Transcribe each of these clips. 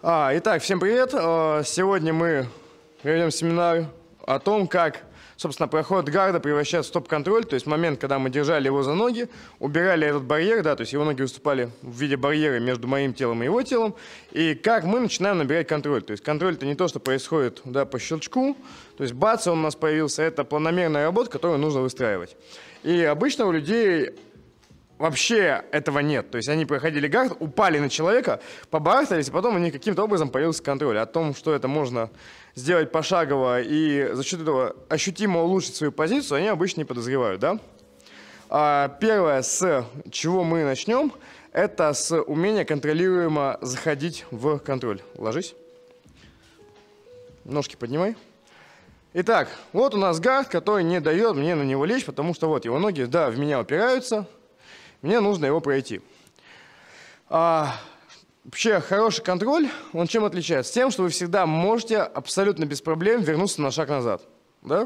Итак, всем привет. Сегодня мы проведем семинар о том, как, собственно, проход гарда превращается в стоп-контроль, то есть момент, когда мы держали его за ноги, убирали этот барьер, да, то есть его ноги выступали в виде барьера между моим телом и его телом, и как мы начинаем набирать контроль. То есть контроль — это не то, что происходит, да, по щелчку, то есть бац, он у нас появился, это планомерная работа, которую нужно выстраивать. И обычно у людей вообще этого нет. То есть они проходили гард, упали на человека, побарахтались, и потом у них каким-то образом появился контроль. О том, что это можно сделать пошагово и за счет этого ощутимо улучшить свою позицию, они обычно не подозревают, да? Первое, с чего мы начнем, это с умения контролируемо заходить в контроль. Ложись. Ножки поднимай. Итак, вот у нас гард, который не дает мне на него лечь, потому что вот его ноги, да, в меня упираются. Мне нужно его пройти. Вообще, хороший контроль, он чем отличается? Тем, что вы всегда можете абсолютно без проблем вернуться на шаг назад. Да?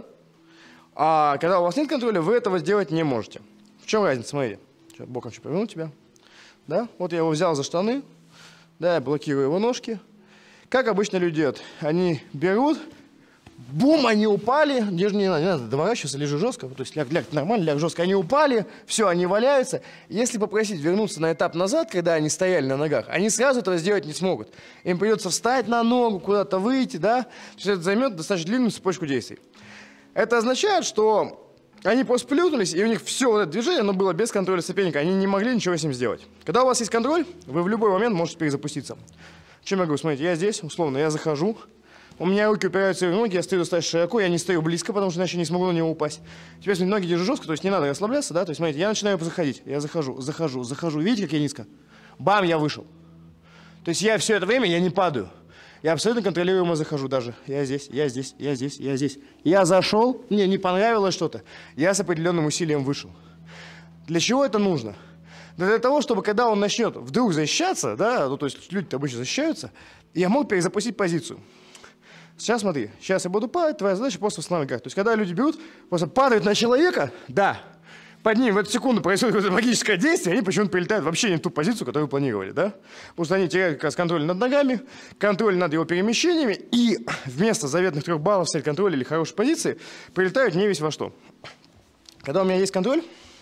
А когда у вас нет контроля, вы этого сделать не можете. В чем разница? Смотри. Сейчас боком еще поверну тебя. Да? Вот я его взял за штаны. Да, я блокирую его ножки. Как обычно люди делают? Они берут, бум, они упали, не надо доворачиваться, лежи жестко, то есть ляг нормально, ляг жестко, они упали, все, они валяются. Если попросить вернуться на этап назад, когда они стояли на ногах, они сразу этого сделать не смогут. Им придется встать на ногу, куда-то выйти, да, то есть это займет достаточно длинную цепочку действий. Это означает, что они просто плюнулись, и у них все вот это движение, оно было без контроля соперника, они не могли ничего с ним сделать. Когда у вас есть контроль, вы в любой момент можете перезапуститься. Чем я говорю, смотрите, я здесь, условно, я захожу, у меня руки упираются в ноги, я стою достаточно широко, я не стою близко, потому что иначе не смогу на него упасть. Теперь, смотрите, ноги держу жестко, то есть не надо расслабляться, да, то есть, смотрите, я начинаю заходить, я захожу, видите, как я низко? Бам, я вышел. То есть я все это время, я не падаю. Я абсолютно контролируемо захожу даже. Я здесь, я здесь, я здесь, я здесь. Я зашел, мне не понравилось что-то, я с определенным усилием вышел. Для чего это нужно? Для того, чтобы когда он начнет вдруг защищаться, да, ну, то есть люди обычно защищаются, я мог перезапустить позицию. Сейчас смотри, сейчас я буду падать, твоя задача просто восстанавливать гард. То есть, когда люди берут, просто падают на человека, да, под ним в эту секунду происходит какое-то магическое действие, они почему-то прилетают вообще не в ту позицию, которую планировали, да? Потому что они теряют как раз контроль над ногами, контроль над его перемещениями, и вместо заветных 3 баллов сель-контроля или хорошей позиции прилетают не весь во что. Когда у меня есть контроль,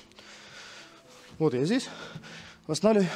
вот я здесь, восстанавливаю.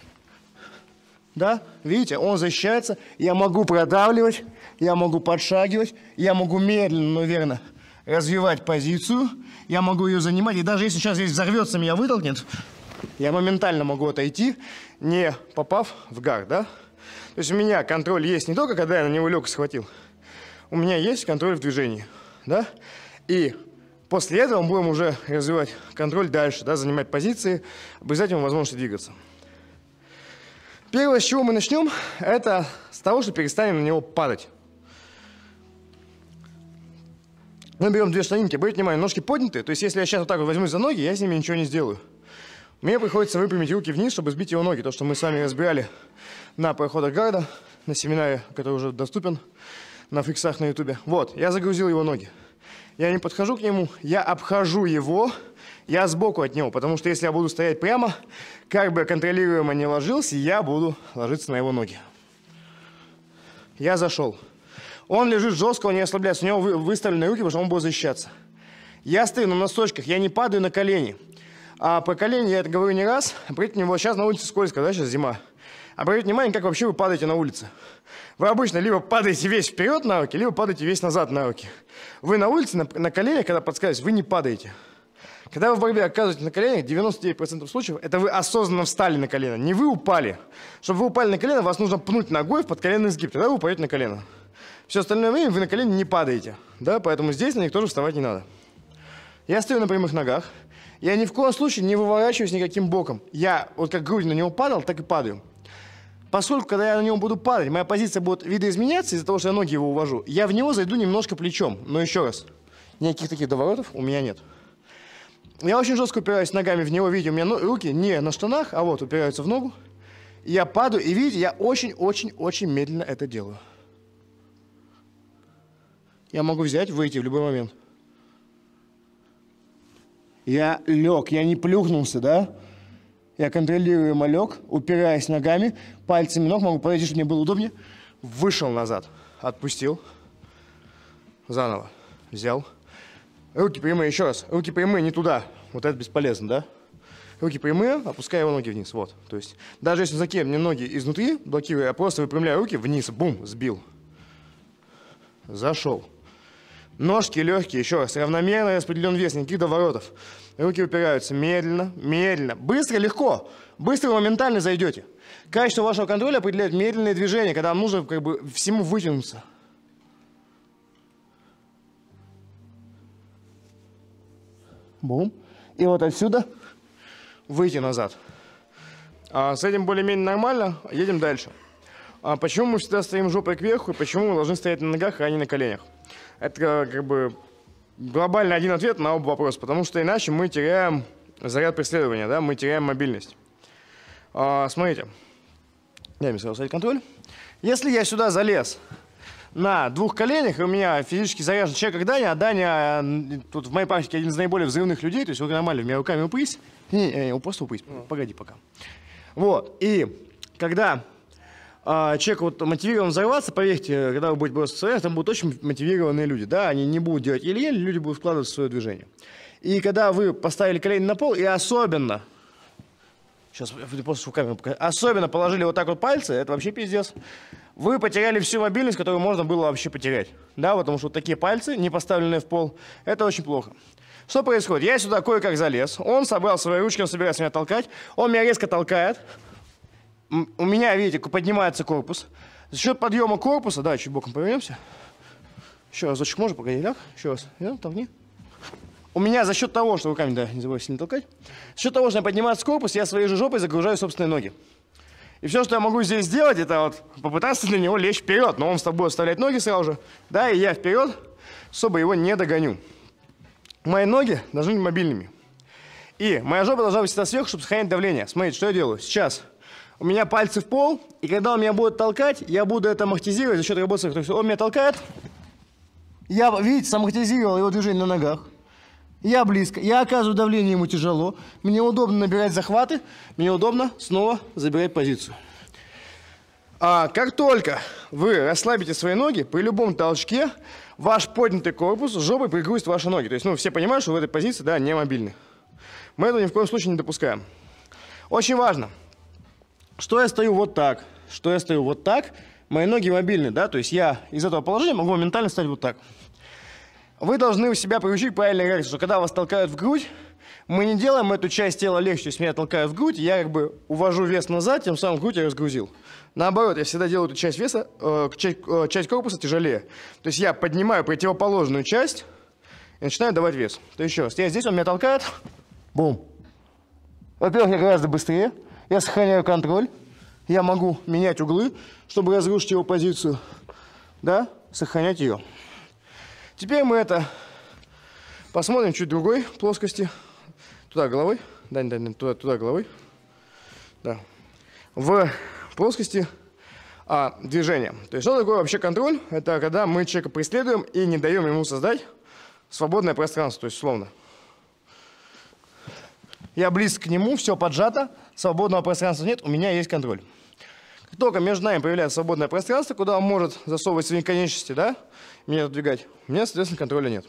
Да, видите, он защищается, я могу продавливать, я могу подшагивать, я могу медленно, но верно развивать позицию, я могу ее занимать, и даже если сейчас здесь взорвется, меня вытолкнет, я моментально могу отойти, не попав в гард, да? То есть у меня контроль есть не только, когда я на него лег и схватил, у меня есть контроль в движении, да? И после этого мы будем уже развивать контроль дальше, да, занимать позиции, обязательно возможности двигаться. Первое, с чего мы начнем, это с того, что перестанем на него падать. Мы берем 2 штанинки, обратите внимание, ножки подняты, то есть если я сейчас вот так вот возьмусь за ноги, я с ними ничего не сделаю. Мне приходится выпрямить руки вниз, чтобы сбить его ноги, то, что мы с вами разбирали на проходах гарда, на семинаре, который уже доступен на фиксах на ютубе. Вот, я загрузил его ноги. Я не подхожу к нему, я обхожу его. Я сбоку от него, потому что если я буду стоять прямо, как бы контролируемо не ложился, я буду ложиться на его ноги. Я зашел. Он лежит жестко, он не расслабляется, у него выставлены руки, потому что он будет защищаться. Я стою на носочках, я не падаю на колени. А про колени я это говорю не раз. Обратите внимание, сейчас на улице скользко, да, сейчас зима. Обратите внимание, как вообще вы падаете на улице. Вы обычно либо падаете весь вперед на руки, либо падаете весь назад на руки. Вы на улице, на коленях, когда подскальзываетесь, вы не падаете. Когда вы в борьбе оказываетесь на коленях, 99% случаев, это вы осознанно встали на колено, не вы упали. Чтобы вы упали на колено, вас нужно пнуть ногой в подколенный сгиб, тогда вы упадете на колено. Все остальное время вы на колени не падаете, да, поэтому здесь на них тоже вставать не надо. Я стою на прямых ногах, я ни в коем случае не выворачиваюсь никаким боком. Я вот как грудь на него падал, так и падаю. Поскольку, когда я на него буду падать, моя позиция будет видоизменяться из-за того, что я ноги его увожу, я в него зайду немножко плечом, но еще раз, никаких таких доворотов у меня нет. Я очень жестко упираюсь ногами в него, видите, у меня руки не на штанах, а вот упираются в ногу. Я падаю, и видите, я очень-очень-очень медленно это делаю. Я могу взять, выйти в любой момент. Я лег, я не плюхнулся, да? Я контролируемо лег, упираясь ногами, пальцами ног, могу подойти, чтобы мне было удобнее. вышел назад, отпустил, заново взял. Руки прямые, еще раз. Руки прямые не туда. Вот это бесполезно, да? Руки прямые, опуская его ноги вниз. Вот. То есть, даже если закинем мне ноги изнутри, блокируя, я просто выпрямляю руки вниз, бум, сбил. Зашел. Ножки легкие, еще раз. Равномерно распределен вес, никаких доворотов. Руки упираются медленно, медленно. Быстро, легко. Быстро вы моментально зайдете. Качество вашего контроля определяет медленные движения, когда вам нужно как бы всему вытянуться. Бум. И вот отсюда выйти назад. С этим более-менее нормально. Едем дальше. Почему мы всегда стоим жопой кверху и почему мы должны стоять на ногах, а не на коленях? Это как бы глобальный один ответ на оба вопроса, потому что иначе мы теряем заряд преследования, да? Мы теряем мобильность. Смотрите. Дай мне сразу ставить контроль. Если я сюда залез на двух коленях, и у меня физически заряжен человек, как Даня, а Даня тут в моей практике один из наиболее взрывных людей, то есть вы нормально, у меня руками упрись. Не, просто упрись, погоди пока. Вот, и когда человек вот мотивирован взорваться, поверьте, когда вы будете просто стоять, там будут очень мотивированные люди, да, они не будут делать еле-еле, люди будут вкладывать в свое движение. И когда вы поставили колени на пол, и особенно, сейчас я просто руками покажу, особенно положили вот так вот пальцы, это вообще пиздец, вы потеряли всю мобильность, которую можно было вообще потерять, да, потому что вот такие пальцы, не поставленные в пол, это очень плохо. Что происходит? Я сюда кое-как залез, он собрал свои ручки, он собирается меня толкать, он меня резко толкает. У меня, видите, поднимается корпус. За счет подъема корпуса, да, чуть боком повернемся. Еще разочек можно, погоди, ляг. Еще раз. Толкни. У меня за счет того, что руками, да, не забывай сильно толкать. За счет того, что я поднимается корпус, я своей же жопой загружаю собственные ноги. И все, что я могу здесь сделать, это вот попытаться для него лечь вперед. Но он с тобой оставляет ноги сразу же. Да, и я вперед, чтобы его не догоню. Мои ноги должны быть мобильными. И моя жопа должна быть всегда сверху, чтобы сохранять давление. Смотрите, что я делаю. Сейчас у меня пальцы в пол, и когда он меня будет толкать, я буду это амортизировать за счет работы. То есть он меня толкает, я, видите, самортизировал его движение на ногах. Я близко, я оказываю давление, ему тяжело. Мне удобно набирать захваты, мне удобно снова забирать позицию. Как только вы расслабите свои ноги, при любом толчке ваш поднятый корпус жопой пригрузит ваши ноги. То есть, все понимают, что в этой позиции, да, не мобильны. Мы это ни в коем случае не допускаем. Очень важно. Что я стою вот так, что я стою вот так, мои ноги мобильны, да, то есть я из этого положения могу моментально стать вот так. Вы должны у себя приучить правильную реакцию, что когда вас толкают в грудь, мы не делаем эту часть тела легче, то есть меня толкают в грудь, я как бы увожу вес назад, тем самым грудь я разгрузил. Наоборот, я всегда делаю эту часть веса, часть корпуса тяжелее. То есть я поднимаю противоположную часть и начинаю давать вес. То есть еще раз, я здесь, он меня толкает, бум. Во-первых, я гораздо быстрее. Я сохраняю контроль. Я могу менять углы, чтобы разрушить его позицию. Да, сохранять ее. Теперь мы это посмотрим чуть другой плоскости. Туда головой. Дань, туда головой. Да. В плоскости движения. То есть что такое вообще контроль? Это когда мы человека преследуем и не даем ему создать свободное пространство. То есть условно. Я близко к нему, все поджато, свободного пространства нет, у меня есть контроль. Как только между нами появляется свободное пространство, куда он может засовывать свои конечности, да, меня отодвигать, у меня, соответственно, контроля нет.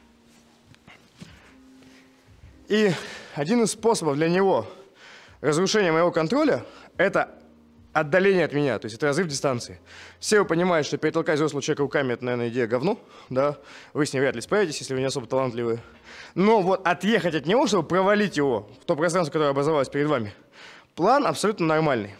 И один из способов для него разрушения моего контроля – это отдаление от меня, то есть это разрыв дистанции. Все вы понимаете, что перетолкать взрослого человека руками – это, наверное, идея говно, да, вы с ней вряд ли справитесь, если вы не особо талантливые. Но вот отъехать от него, чтобы провалить его в то пространство, которое образовалось перед вами, план абсолютно нормальный.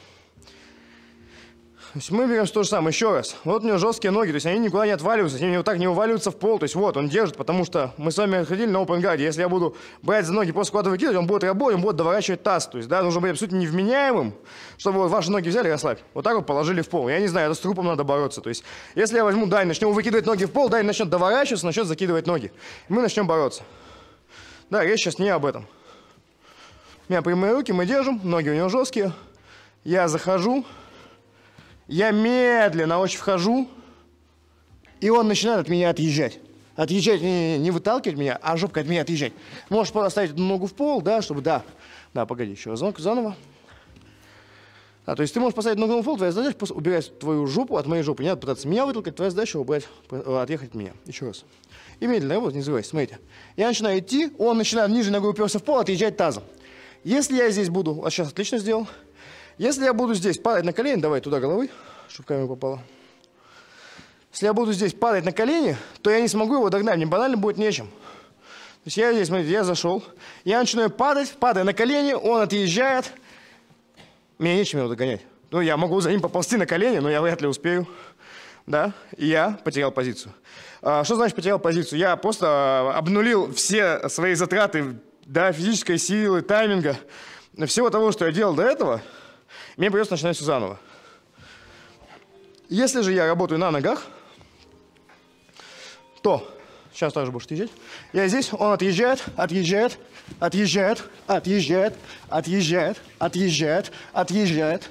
То есть мы берем то же самое, еще раз. Вот у него жесткие ноги, то есть они никуда не отваливаются, они вот так не уваливаются в пол. То есть вот он держит, потому что мы с вами ходили на опенгарде. Если я буду брать за ноги, просто куда-то выкидывать, он будет работать, он будет доворачивать таз. То есть, да, нужно быть абсолютно невменяемым, чтобы вот ваши ноги взяли и расслабь. Вот так вот положили в пол. Я не знаю, это с трупом надо бороться. То есть, если я возьму Дань, начнем выкидывать ноги в пол, Дань начнет доворачиваться, начнет закидывать ноги. И мы начнем бороться. Да, речь сейчас не об этом. У меня прямые руки, мы держим, ноги у него жесткие. Я захожу. Я медленно очень вхожу, и он начинает от меня отъезжать. Отъезжать, не выталкивать меня, а жопкой от меня отъезжать. Можешь поставить одну ногу в пол, да, чтобы, да, погоди, еще разок, заново. То есть ты можешь поставить ногу на пол, твоя задача просто убирать твою жопу от моей жопы. Не надо пытаться меня вытолкать, твоя задача убрать, отъехать от меня. Еще раз. И медленно работать, не забывайте. Смотрите. Я начинаю идти, он начинает нижней ногой уперся в пол, отъезжать тазом. Если я здесь буду, вот сейчас отлично сделал. Если я буду здесь падать на колени, давай туда головой, чтобы в камеру попало. Если я буду здесь падать на колени, то я не смогу его догнать, мне банально будет нечем. То есть я здесь, смотрите, я зашел, я начинаю падать, падая на колени, он отъезжает. Мне нечем его догонять. Ну, я могу за ним поползти на колени, но я вряд ли успею. Да, и я потерял позицию. Что значит потерял позицию? Я просто обнулил все свои затраты, да, физической силы, тайминга, всего того, что я делал до этого, мне придется начинать все заново. Если же я работаю на ногах, то сейчас также будешь отъезжать. Я здесь, он отъезжает, отъезжает, отъезжает, отъезжает, отъезжает, отъезжает, отъезжает.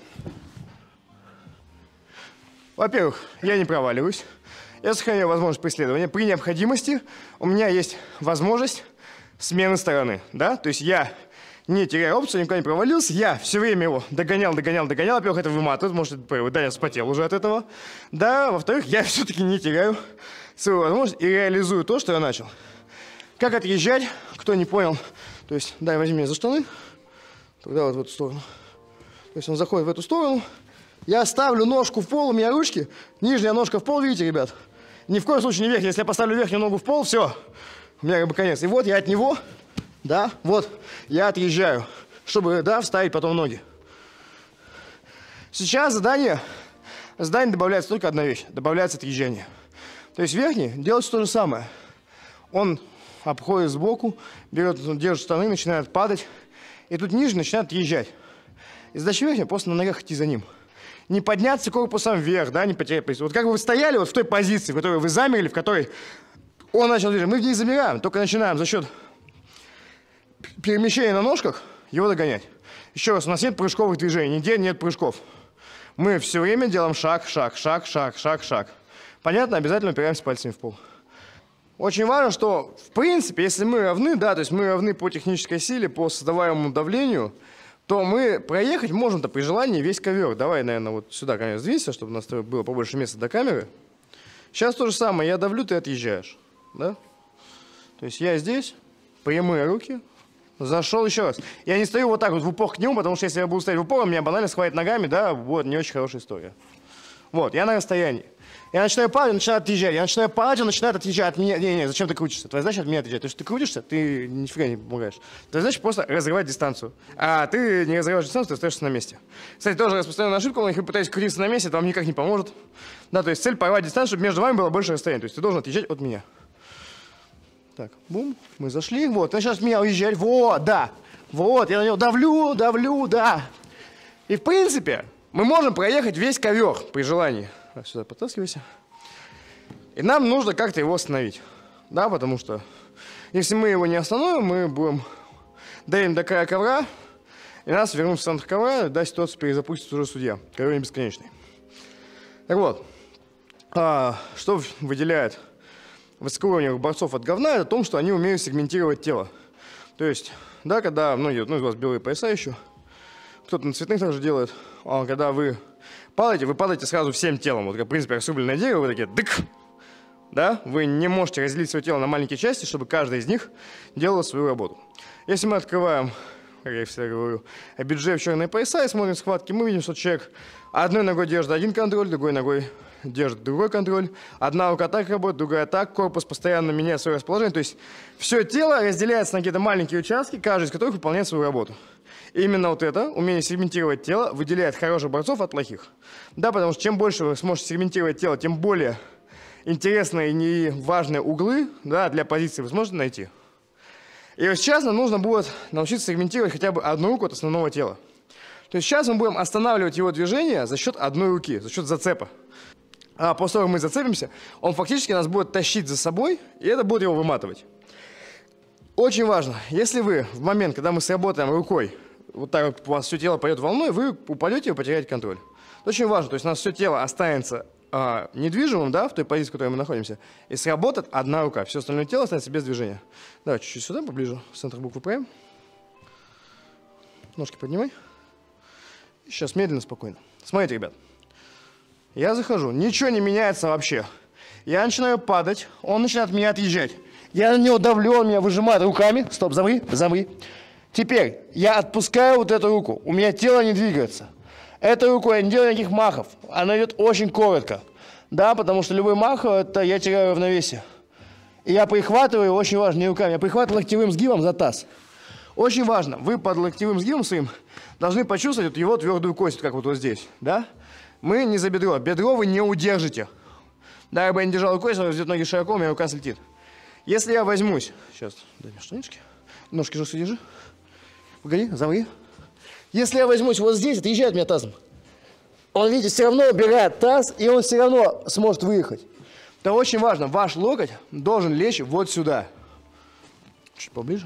Во-первых, я не проваливаюсь. Я сохраняю возможность преследования. При необходимости у меня есть возможность смены стороны. Да? То есть я не теряю опцию, никуда не провалился. Я все время его догонял. Во-первых, это выматывает, может, да, я вспотел уже от этого. Да, во-вторых, я все-таки не теряю свою возможность и реализую то, что я начал. Как отъезжать, кто не понял, то есть, дай, возьми меня за штаны, тогда вот в эту сторону. То есть он заходит в эту сторону, я ставлю ножку в пол, у меня ручки, нижняя ножка в пол, видите, ребят? Ни в коем случае не верхняя, если я поставлю верхнюю ногу в пол, все, у меня как бы конец. И вот я от него, да, вот, я отъезжаю, чтобы, да, вставить потом ноги. Сейчас задание добавляется только одна вещь, добавляется отъезжание. То есть верхний делает то же самое. Он обходит сбоку, берет, держит штаны, начинает падать. И тут нижний начинает отъезжать. И задача верхняя просто на ногах идти за ним. Не подняться корпусом вверх, да, не потерять позицию. Вот как бы вы стояли вот в той позиции, в которой вы замерли, в которой он начал движение. Мы в ней замираем, только начинаем за счет перемещения на ножках его догонять. Еще раз, у нас нет прыжковых движений, нигде нет прыжков. Мы все время делаем шаг, шаг, шаг, шаг, шаг, шаг. Понятно? Обязательно упираемся пальцами в пол. Очень важно, что, в принципе, если мы равны, да, то есть мы равны по технической силе, по создаваемому давлению, то мы проехать можем-то при желании весь ковер. Давай, наверное, вот сюда, конечно, сдвинься, чтобы у нас было побольше места до камеры. Сейчас то же самое. Я давлю, ты отъезжаешь. Да? То есть я здесь, прямые руки, зашел еще раз. Я не стою вот так вот в упор к нему, потому что если я буду стоять в упор, он меня банально схватит ногами, да, вот, не очень хорошая история. Вот, я на расстоянии. Я начинаю падать, он начинает отъезжать. Я начинаю падать, он начинает отъезжать от меня. Не, зачем ты крутишься? Твоя задача от меня отъезжать. То есть ты крутишься, ты нифига не помогаешь. Твоя задача просто разрывать дистанцию. А ты не разрываешь дистанцию, ты остаешься на месте. Кстати, тоже распространенная ошибка, если вы пытаетесь крутиться на месте, это вам никак не поможет. Да, то есть цель порвать дистанцию, чтобы между вами было больше расстояния. То есть ты должен отъезжать от меня. Так, бум, мы зашли. Вот, ты сейчас меня уезжать. Вот, да. Вот, я на него давлю, да. И в принципе, мы можем проехать весь ковер при желании. Сюда подтаскивайся. И нам нужно как-то его остановить. Да, потому что если мы его не остановим, мы будем доедем до края ковра, и нас вернут в центр ковра, да, ситуацию перезапустит уже судья. Ковер не бесконечный. Так вот, что выделяет высокоуровневых борцов от говна, это то, что они умеют сегментировать тело. То есть, да, когда многие, ну, из вас белые пояса еще, кто-то на цветных также делает, когда вы падаете сразу всем телом. Вот как, в принципе, рассубленное дерево, вы такие дык. Да? Вы не можете разделить свое тело на маленькие части, чтобы каждая из них делала свою работу. Если мы открываем, как я всегда говорю, бюджет в черные пояса и смотрим схватки, мы видим, что человек одной ногой держит один контроль, другой ногой держит другой контроль. Одна рука так работает, другая так. Корпус постоянно меняет свое расположение. То есть все тело разделяется на какие-то маленькие участки, каждый из которых выполняет свою работу. И именно вот это, умение сегментировать тело, выделяет хороших борцов от плохих. Да, потому что чем больше вы сможете сегментировать тело, тем более интересные и важные углы, да, для позиции вы сможете найти. И вот сейчас нам нужно будет научиться сегментировать хотя бы одну руку от основного тела. То есть сейчас мы будем останавливать его движение за счет одной руки, за счет зацепа. А после того, как мы зацепимся, он фактически нас будет тащить за собой, и это будет его выматывать. Очень важно, если вы в момент, когда мы сработаем рукой, вот так вот у вас все тело пойдет волной, вы упадете и потеряете контроль. Это очень важно, то есть у нас все тело останется недвижимым, да, в той позиции, в которой мы находимся, и сработает одна рука, все остальное тело останется без движения. Давай чуть-чуть сюда, поближе, в центр буквы П. Ножки поднимай. Сейчас медленно, спокойно. Смотрите, ребят. Я захожу, ничего не меняется вообще. Я начинаю падать, он начинает от меня отъезжать. Я на него давлю, он меня выжимает руками. Стоп, замри, замри. Теперь я отпускаю вот эту руку. У меня тело не двигается. Этой рукой я не делаю никаких махов. Она идет очень коротко. Да, потому что любой мах, это я теряю равновесие. И я прихватываю, очень важно, не руками, я прихватываю локтевым сгибом за таз. Очень важно, вы под локтевым сгибом своим должны почувствовать вот его твердую кость, как вот здесь, да? Мы не за бедро, бедро вы не удержите. Да, я бы не держал рукой, если он ноги широко, у меня рука слетит. Если я возьмусь, сейчас, дай мне штанишки, ножки жестко держи, погоди, замри. Если я возьмусь вот здесь, отъезжает меня тазом. Он, видите, все равно убирает таз, и он все равно сможет выехать. Это очень важно, ваш локоть должен лечь вот сюда. Чуть поближе.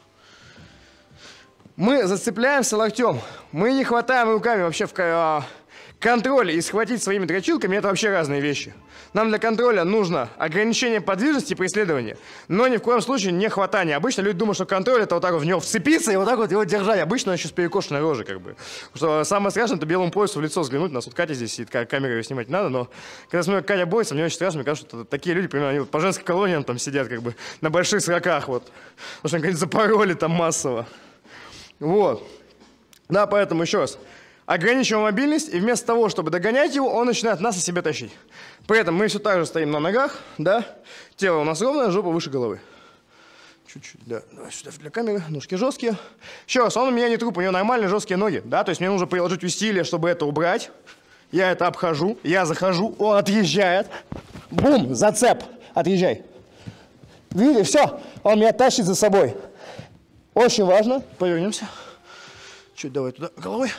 Мы зацепляемся локтем, мы не хватаем руками вообще в контроле и схватить своими дрочилками – это вообще разные вещи. Нам для контроля нужно ограничение подвижности при исследовании, но ни в коем случае не хватание. Обычно люди думают, что контроль – это вот так вот в него вцепиться и вот так вот его держать. Обычно он еще с перекошенной рожей, как бы. Потому что самое страшное – это белому поясу в лицо взглянуть. У нас вот Катя здесь сидит, камерой ее снимать не надо, но когда смотрю, как Катя борется, мне очень страшно. Мне кажется, что такие люди, примерно, они вот по женским колониям там сидят, как бы, на больших сроках, вот. Потому что они, конечно, запороли там массово. Вот. Да, поэтому еще раз. Ограничиваем мобильность, и вместо того, чтобы догонять его, он начинает нас на себе тащить. При этом мы все так же стоим на ногах, да, тело у нас ровное, жопа выше головы. Чуть-чуть, да, давай сюда для камеры, ножки жесткие. Еще раз, он у меня не труп, у него нормальные жесткие ноги, да, то есть мне нужно приложить усилия, чтобы это убрать. Я это обхожу, я захожу, он отъезжает. Бум, зацеп, отъезжай. Видите, все, он меня тащит за собой. Очень важно, повернемся. Чуть давай туда головой.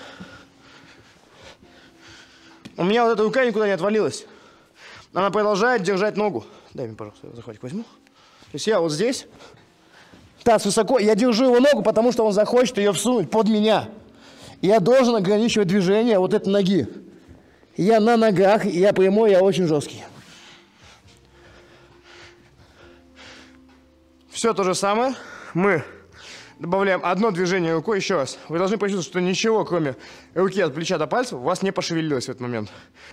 У меня вот эта рука никуда не отвалилась. Она продолжает держать ногу. Дай мне, пожалуйста, захватик возьму. То есть я вот здесь, таз высоко, я держу его ногу, потому что он захочет ее всунуть под меня. Я должен ограничивать движение вот этой ноги. Я на ногах, я прямой, я очень жесткий. Все то же самое. Мы добавляем одно движение рукой. Еще раз. Вы должны почувствовать, что ничего, кроме руки от плеча до пальцев, у вас не пошевелилось в этот момент.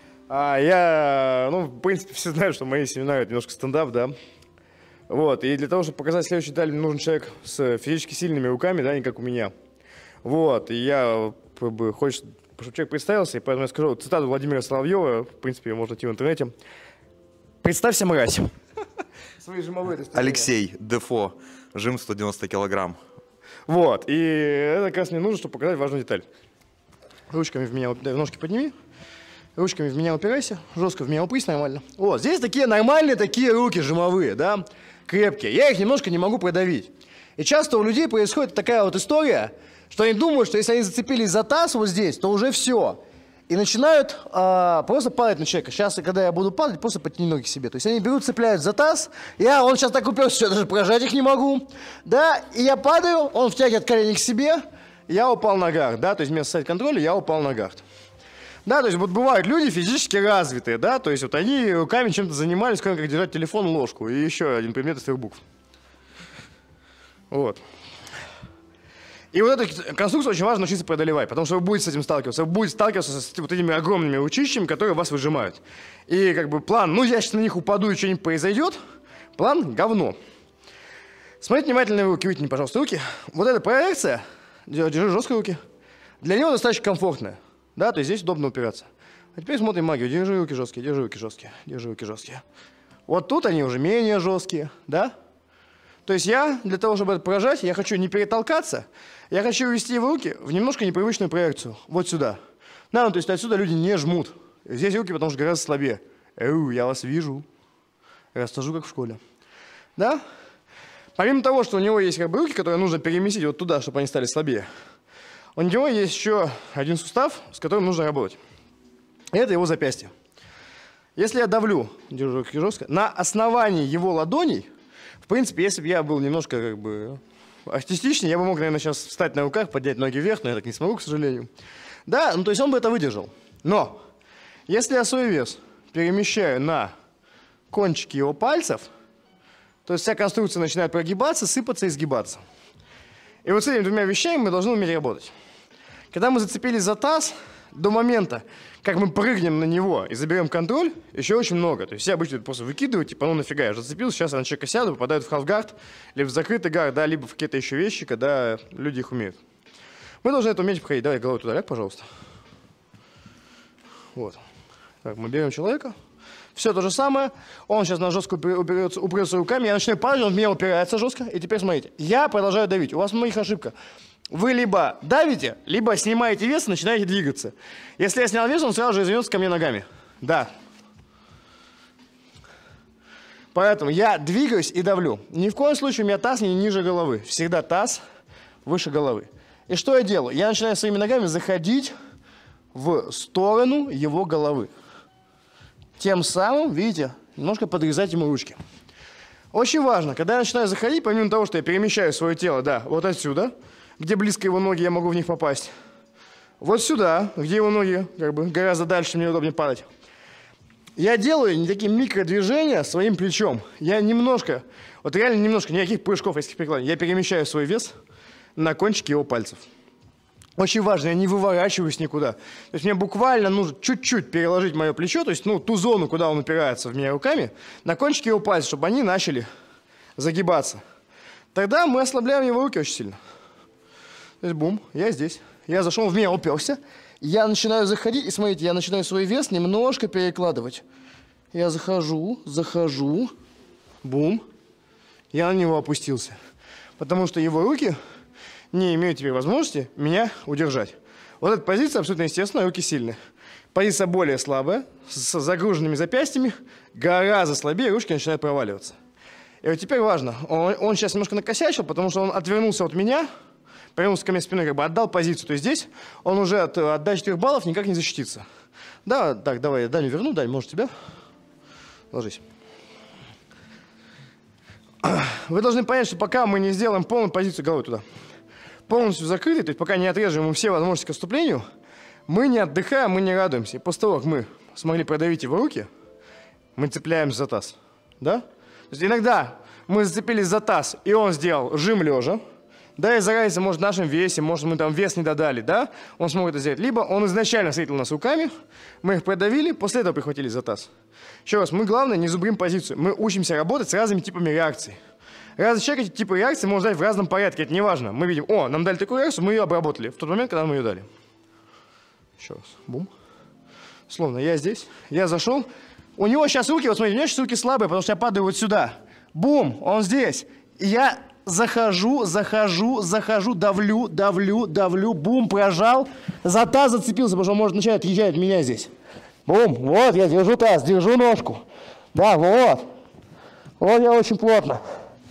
В принципе, все знают, что мои семинары — это немножко стендап, да. Вот. И для того, чтобы показать следующий деталь, мне нужен человек с физически сильными руками, да, не как у меня. Вот. И я, как бы, хочется, чтобы человек представился, и поэтому я скажу цитату Владимира Соловьева, в принципе, ее можно найти в интернете. «Представься, мразь». Алексей Дефо, жим 190 килограмм. Вот, и это как раз мне нужно, чтобы показать важную деталь. Ручками в меня, ножки подними, ручками в меня упирайся, жестко в меня упрись, нормально. Вот, здесь такие нормальные такие руки жимовые, да, крепкие. Я их немножко не могу продавить. И часто у людей происходит такая вот история, что они думают, что если они зацепились за таз вот здесь, то уже все. И начинают просто падать на человека. Сейчас, когда я буду падать, просто потяни ноги к себе. То есть они берут, цепляют за таз. Он сейчас так уперся, что я даже прожать их не могу. Да, и я падаю, он втягивает колени к себе, я упал на гард. Да, то есть вместо сайд-контроля я упал на гард. Да, то есть вот бывают люди физически развитые, да, то есть вот они руками чем-то занимались, кроме как держать телефон, ложку и еще один предмет из 3 букв. Вот. И вот эту конструкцию очень важно научиться преодолевать, потому что вы будете с этим сталкиваться. Вы будете сталкиваться с вот этими огромными ручищами, которые вас выжимают. И как бы план, я сейчас на них упаду и что-нибудь произойдет, план говно. Смотрите внимательно на руки, вытяни, пожалуйста, руки. Вот эта проекция, держи жестко руки, для него достаточно комфортная. Да, то есть здесь удобно упираться. А теперь смотрим магию, держи руки жесткие, держи руки жесткие, держи руки жесткие. Вот тут они уже менее жесткие, да? То есть я, для того, чтобы это прожать, я хочу не перетолкаться, я хочу ввести в руки в немножко непривычную проекцию. Вот сюда. Да, то есть отсюда люди не жмут. Здесь руки, потому что гораздо слабее. Я вас вижу. Расскажу, как в школе. Да? Помимо того, что у него есть как бы руки, которые нужно переместить вот туда, чтобы они стали слабее, у него есть еще один сустав, с которым нужно работать. Это его запястье. Если я давлю, держу руки жестко, на основании его ладоней, в принципе, если бы я был немножко как бы артистичнее, я бы мог, наверное, сейчас встать на руках, поднять ноги вверх, но я так не смогу, к сожалению. Да, то есть он бы это выдержал. Но если я свой вес перемещаю на кончики его пальцев, то есть вся конструкция начинает прогибаться, сыпаться и сгибаться. И вот с этими двумя вещами мы должны уметь работать. Когда мы зацепились за таз, до момента, как мы прыгнем на него и заберем контроль, еще очень много. То есть все обычно просто выкидывают, типа, ну нафига, я же зацепился, сейчас я на человека сяду, попадают в халфгард, либо в закрытый гард, да, либо в какие-то еще вещи, когда люди их умеют. Мы должны это уметь входить. Давай головой туда ляг, пожалуйста. Вот. Так, мы берем человека. Все то же самое. Он сейчас на жестко упрется руками. Я начинаю падать, он в меня упирается жестко. И теперь смотрите. Я продолжаю давить. У вас многих ошибка. Вы либо давите, либо снимаете вес и начинаете двигаться. Если я снял вес, он сразу же извернется ко мне ногами. Да. Поэтому я двигаюсь и давлю. Ни в коем случае у меня таз не ниже головы. Всегда таз выше головы. И что я делаю? Я начинаю своими ногами заходить в сторону его головы. Тем самым, видите, немножко подрезать ему ручки. Очень важно, когда я начинаю заходить, помимо того, что я перемещаю свое тело, да, вот отсюда, где близко его ноги, я могу в них попасть. Вот сюда, где его ноги, как бы, гораздо дальше, мне удобнее падать. Я делаю такие микродвижения своим плечом. Я немножко, вот реально немножко, никаких прыжков, резких перекладываний. Я перемещаю свой вес на кончики его пальцев. Очень важно, я не выворачиваюсь никуда. То есть мне буквально нужно чуть-чуть переложить мое плечо, то есть, ну, ту зону, куда он упирается в меня руками, на кончики его пальцев, чтобы они начали загибаться. Тогда мы ослабляем его руки очень сильно. То есть, бум, я здесь. Я зашел, в меня уперся. Я начинаю заходить, и смотрите, я начинаю свой вес немножко перекладывать. Я захожу, бум. Я на него опустился. Потому что его руки не имеют теперь возможности меня удержать. Вот эта позиция абсолютно естественная, руки сильные. Позиция более слабая, с загруженными запястьями, гораздо слабее, ручки начинают проваливаться. И вот теперь важно, он сейчас немножко накосячил, потому что он отвернулся от меня, повернулся ко мне спиной, как бы отдал позицию. То есть здесь он уже от отдачи 4 баллов никак не защитится. Да, так, давай, я Даню верну, Дань, может тебя? Ложись. Вы должны понять, что пока мы не сделаем полную позицию головой туда, полностью закрытой, то есть пока не отрежем ему все возможности к отступлению, мы не отдыхаем, мы не радуемся. И после того, как мы смогли продавить его руки, мы цепляемся за таз. Да? То есть иногда мы зацепились за таз, и он сделал жим лежа. Да, из-за разницы, может, в нашем весе, может, мы там вес не додали, да, он смог это сделать. Либо он изначально встретил нас руками, мы их продавили, после этого прихватили за таз. Еще раз, мы, главное, не зубрим позицию. Мы учимся работать с разными типами реакций. Разный человек эти типы реакций может дать в разном порядке, это не важно. Мы видим, о, нам дали такую реакцию, мы ее обработали в тот момент, когда мы ее дали. Еще раз, бум. Словно я здесь, я зашел. У него сейчас руки, вот смотрите, у меня сейчас руки слабые, потому что я падаю вот сюда. Бум, он здесь. И я захожу, давлю, бум, прожал. За таз зацепился, потому что он может начать отъезжать от меня здесь. Бум, вот, я держу таз, держу ножку. Да, вот. Вот я очень плотно.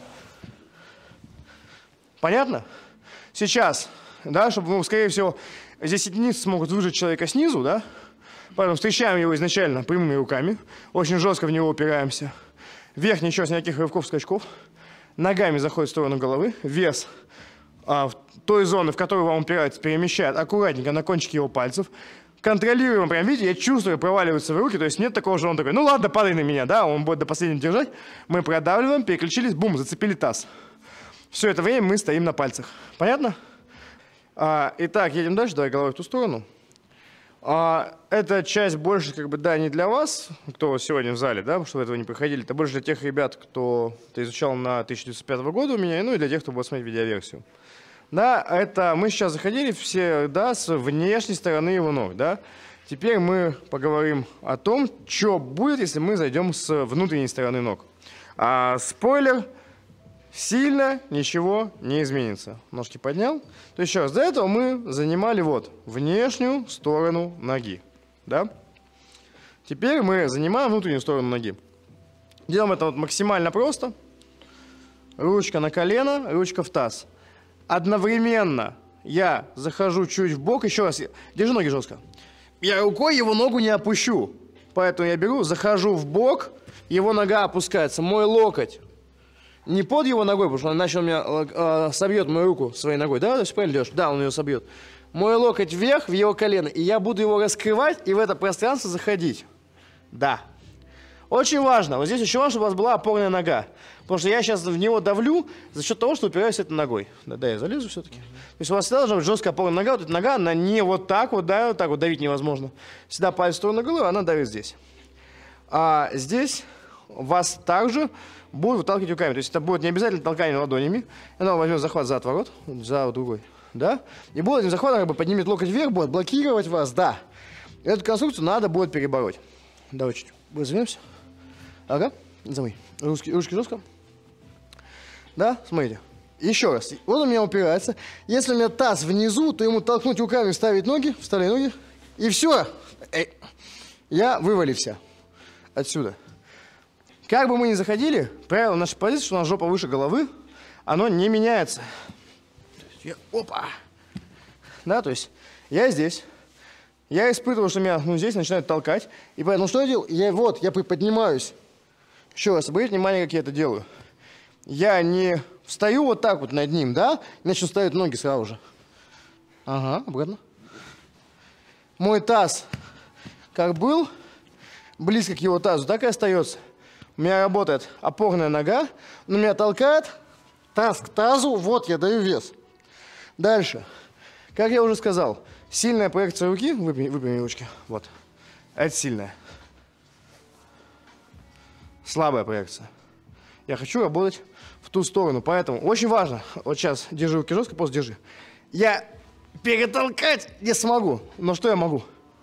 Понятно? Сейчас, да, чтобы, ну, скорее всего, здесь единицы смогут выжать человека снизу, да? Поэтому встречаем его изначально прямыми руками, очень жестко в него упираемся. Вверх ничего, с никаких рывков, скачков. Ногами заходит в сторону головы, вес в той зоны, в которую вам упирается, перемещает аккуратненько на кончики его пальцев. Контролируем, прям видите, я чувствую, проваливаются в руки, то есть нет такого, что он такой, ну ладно, падай на меня, да, он будет до последнего держать. Мы продавливаем, переключились, бум, зацепили таз. Все это время мы стоим на пальцах. Понятно? Итак, едем дальше, давай головой в ту сторону. Эта часть больше, как бы, да, не для вас, кто сегодня в зале, да, потому что вы этого не проходили, это больше для тех ребят, кто это изучал на 1905 года у меня, ну и для тех, кто будет смотреть видеоверсию. Да, это мы сейчас заходили все, да, с внешней стороны его ног, да. Теперь мы поговорим о том, что будет, если мы зайдем с внутренней стороны ног. Спойлер, сильно ничего не изменится. Ножки поднял. То есть еще раз, до этого мы занимали вот внешнюю сторону ноги, да. Теперь мы занимаем внутреннюю сторону ноги. Делаем это вот максимально просто. Ручка на колено, ручка в таз. Одновременно я захожу чуть в бок. Еще раз, держи ноги жестко. Я рукой его ногу не опущу. Поэтому я беру, захожу в бок, его нога опускается. Мой локоть не под его ногой, потому что иначе он меня собьет мою руку своей ногой. Да, то есть правильно делаешь? Да, он ее собьет. Мой локоть вверх, в его колено, и я буду его раскрывать и в это пространство заходить. Да. Очень важно, вот здесь очень важно, чтобы у вас была опорная нога. Потому что я сейчас в него давлю за счет того, что упираюсь этой ногой. Да, я залезу все-таки. То есть у вас всегда должна быть жесткая опорная нога. Вот эта нога, она не вот так вот, да, вот так вот давить невозможно. Всегда палец в сторону головы, она давит здесь. А здесь вас также будут выталкивать руками. То есть это будет не обязательно толкание ладонями. Она возьмет захват за отворот, за другой, да. И будет этим захватом как бы поднимет локоть вверх, будет блокировать вас, да. Эту конструкцию надо будет перебороть. Давай чуть-чуть развернемся. Ага, замой. Ручки жестко. Да, смотрите. Еще раз. Вот у меня упирается. Если у меня таз внизу, то ему толкнуть руками, вставить ноги, вставляй ноги. И все. Я вывалився отсюда. Как бы мы ни заходили, правило нашей позиции, что у нас жопа выше головы, оно не меняется. Опа. Да, то есть я здесь. Я испытываю, что меня здесь начинают толкать. И поэтому что я делаю? Я приподнимаюсь. Еще раз, обратите внимание, как я это делаю. Я не встаю вот так вот над ним, да? И начну ставить ноги сразу же. Ага, обратно. Мой таз как был, близко к его тазу, так и остается. У меня работает опорная нога, он меня толкает, таз к тазу, вот я даю вес. Дальше. Как я уже сказал, сильная проекция руки, выпрями ручки, вот. Это сильная. Слабая проекция. Я хочу работать в ту сторону, поэтому очень важно, вот сейчас держи руки жестко, просто держи. Я перетолкать не смогу, но что я могу?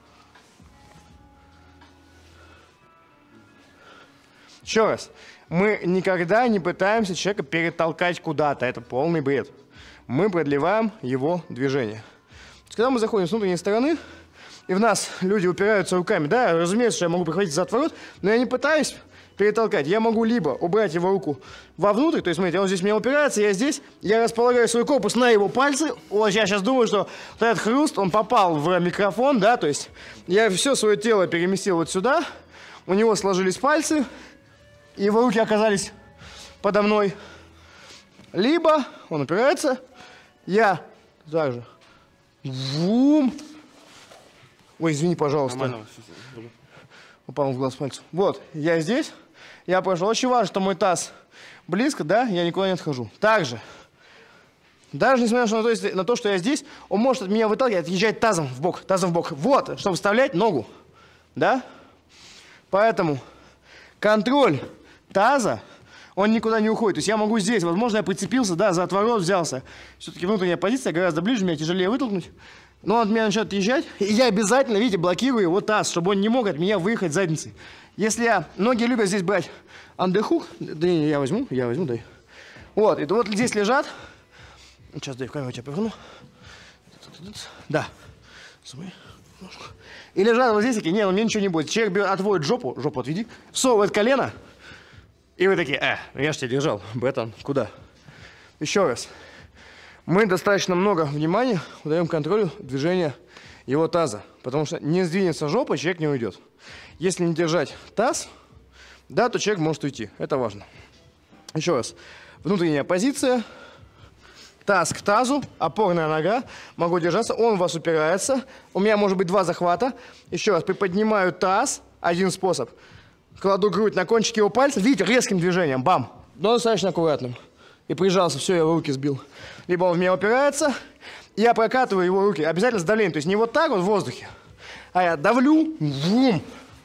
Еще раз, мы никогда не пытаемся человека перетолкать куда-то, это полный бред. Мы продлеваем его движение. Когда мы заходим с внутренней стороны, и в нас люди упираются руками, да, разумеется, что я могу прихватить за отворот, но я не пытаюсь перетолкать. Я могу либо убрать его руку вовнутрь, то есть, смотрите, он здесь меня упирается, я здесь, я располагаю свой корпус на его пальцы. Вот я сейчас думаю, что вот этот хруст, он попал в микрофон, да, то есть я все свое тело переместил вот сюда, у него сложились пальцы, и его руки оказались подо мной. Либо он упирается, я также вум. Ой, извини, пожалуйста. Нормально. Упал в глаз пальцем. Вот, я здесь. Я прошел. Очень важно, что мой таз близко, да, я никуда не отхожу. Также, даже несмотря на то, что я здесь, он может от меня выталкивать, отъезжать тазом в бок, Вот, чтобы вставлять ногу, да. Поэтому контроль таза, он никуда не уходит. То есть я могу здесь, возможно, я прицепился, да, за отворот взялся. Все-таки внутренняя позиция гораздо ближе, меня тяжелее вытолкнуть. Но он от меня начинает отъезжать, и я обязательно, видите, блокирую его таз, чтобы он не мог от меня выехать задницей. Если многие любят здесь брать андерхук, да не, я возьму, дай. Вот, и вот здесь лежат. Сейчас, дай в камеру тебя поверну. Да. И лежат вот здесь такие, не, мне ничего не будет. Человек отводит жопу отведи, всовывает колено, и вы такие, я ж тебя держал, братан, куда? Еще раз. Мы достаточно много внимания удаем контролю движения его таза, потому что не сдвинется жопа, человек не уйдет. Если не держать таз, да, то человек может уйти. Это важно. Еще раз. Внутренняя позиция, таз к тазу, опорная нога, могу держаться, он у вас упирается. У меня может быть 2 захвата. Еще раз, приподнимаю таз, один способ. Кладу грудь на кончики его пальцев, видите, резким движением, бам, но достаточно аккуратным. И прижался, все, я его руки сбил. Либо он в меня упирается, я прокатываю его руки, обязательно с давлением, то есть не вот так вот в воздухе, а я давлю, вум,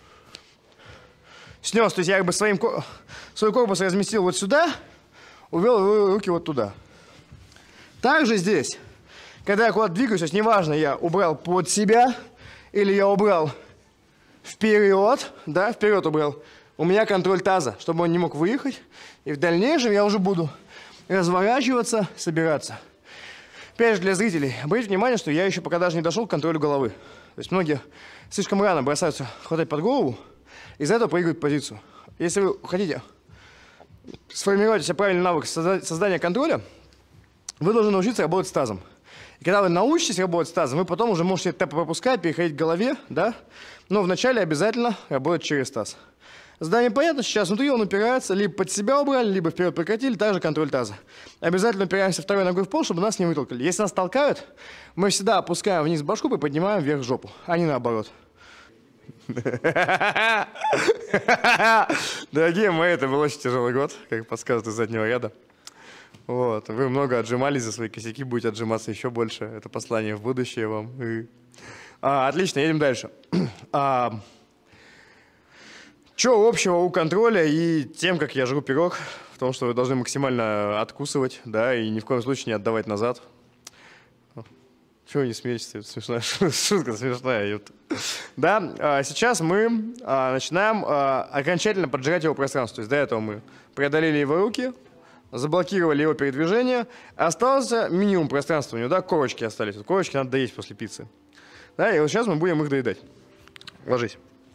снес, то есть я как бы свой корпус разместил вот сюда, увел руки вот туда. Также здесь, когда я куда-то двигаюсь, то есть неважно, я убрал под себя или я убрал вперед, да, вперед убрал, у меня контроль таза, чтобы он не мог выехать, и в дальнейшем я уже буду разворачиваться, собираться. Опять же, для зрителей, обратите внимание, что я еще пока даже не дошел к контролю головы. То есть многие слишком рано бросаются хватать под голову, из-за этого проигрывают позицию. Если вы хотите сформировать у себя правильный навык создания контроля, вы должны научиться работать с тазом. И когда вы научитесь работать с тазом, вы потом уже можете этапы пропускать, переходить к голове, да? Но вначале обязательно работать через таз. Задание понятно, сейчас внутри он упирается, либо под себя убрали, либо вперед прекратили, также контроль таза. Обязательно упираемся второй ногой в пол, чтобы нас не вытолкали. Если нас толкают, мы всегда опускаем вниз башку и поднимаем вверх жопу, а не наоборот. Дорогие мои, это был очень тяжелый год, как подсказывают из заднего ряда. Вот. Вы много отжимались за свои косяки, будете отжиматься еще больше. Это послание в будущее вам. Отлично, едем дальше. Что общего у контроля и тем, как я жру пирог? В том, что вы должны максимально откусывать, да, и ни в коем случае не отдавать назад. Чего вы не смеетесь? Это смешная шутка, смешная. Да, сейчас мы начинаем окончательно поджигать его пространство. То есть до этого мы преодолели его руки, заблокировали его передвижение. Остался минимум пространства у него, да, корочки остались. Вот корочки надо доесть после пиццы. Да, и вот сейчас мы будем их доедать. Ложись.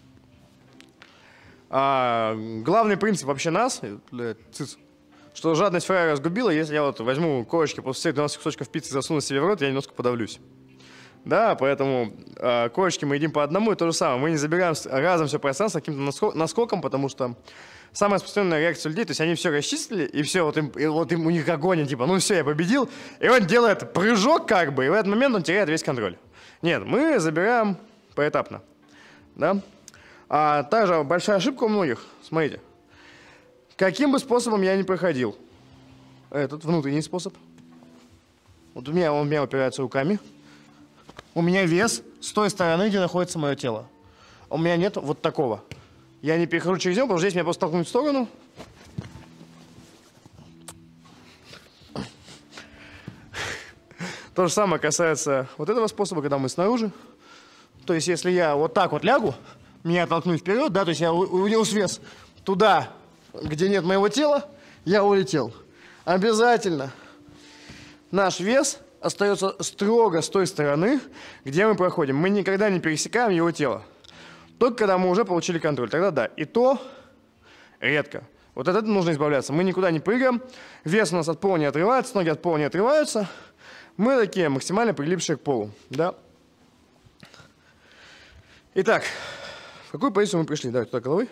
Главный принцип вообще нас, что жадность фраера разгубила, если я вот возьму корочки после всех 12 кусочков пиццы засуну себе в рот, я немножко подавлюсь. Да, поэтому корочки мы едим по одному, и то же самое. Мы не забираем разом все пространство каким-то наскоком, потому что самая распространенная реакция людей, то есть они все расчистили, и все, вот им у них огонь, типа, ну все, я победил, и он делает прыжок как бы, и в этот момент он теряет весь контроль. Нет, мы забираем поэтапно, да. Также большая ошибка у многих, смотрите, каким бы способом я ни проходил, этот внутренний способ, вот у меня упирается руками, у меня вес с той стороны, где находится мое тело, у меня нет вот такого, я не перехожу через него, потому что здесь меня просто толкнуть в сторону, то же самое касается вот этого способа, когда мы снаружи, то есть если я вот так вот лягу, меня толкнуть вперед, да, то есть я увеличил вес туда, где нет моего тела, я улетел. Обязательно наш вес остается строго с той стороны, где мы проходим. Мы никогда не пересекаем его тело. Только когда мы уже получили контроль, тогда да. И то редко. Вот от этого нужно избавляться. Мы никуда не прыгаем, вес у нас от пола не отрывается, ноги от пола не отрываются. Мы такие максимально прилипшие к полу, да. Итак. В какую позицию мы пришли? Давай туда головой.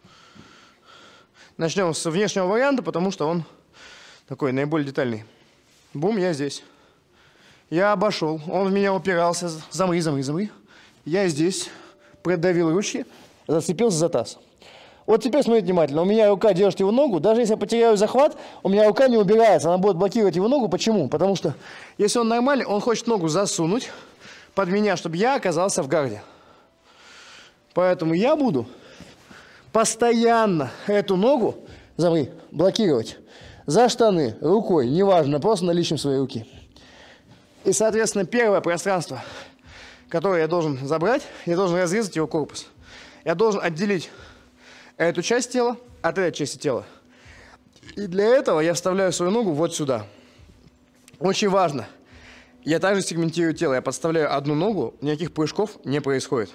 Начнем с внешнего варианта, потому что он такой наиболее детальный. Бум, я здесь. Я обошел, он в меня упирался. Замри. Я здесь продавил ручки, зацепился за таз. Вот теперь смотрите внимательно. У меня рука держит его ногу. Даже если я потеряю захват, у меня рука не убирается. Она будет блокировать его ногу. Почему? Потому что если он нормальный, он хочет ногу засунуть под меня, чтобы я оказался в гарде. Поэтому я буду постоянно эту ногу, замри, блокировать за штаны, рукой, неважно, просто наличием своей руки. И, соответственно, первое пространство, которое я должен забрать, я должен разрезать его корпус. Я должен отделить эту часть тела от этой части тела. И для этого я вставляю свою ногу вот сюда. Очень важно. Я также сегментирую тело. Я подставляю одну ногу, никаких прыжков не происходит.